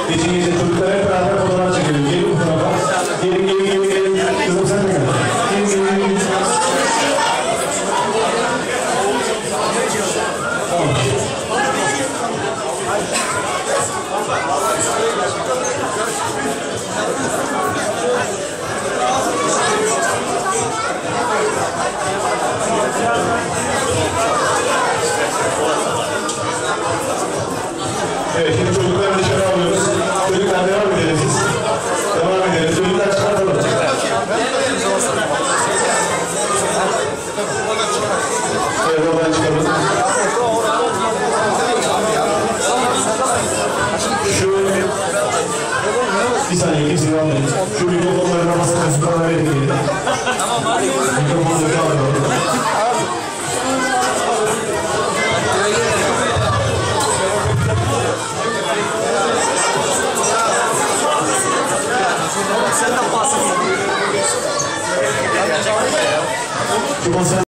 İçinizde çocuklar hep beraber fotoğraf çekelim. Gelin bu tarafa. Gelin, gelin, gelin, gelin. Kızım sen de gel. Gelin, gelin, gelin. Tamam. Evet, şimdi çocukları dışarı alıyoruz. Çocuklar devam edelim siz. Devam edelim. Çocuklar çıkartalım. Evet, oradan çıkalım. Bir saniye, kimse devam edin. Şu mikrofonları kafasına süperler edin. Mikrofonları devam edelim. Şu konser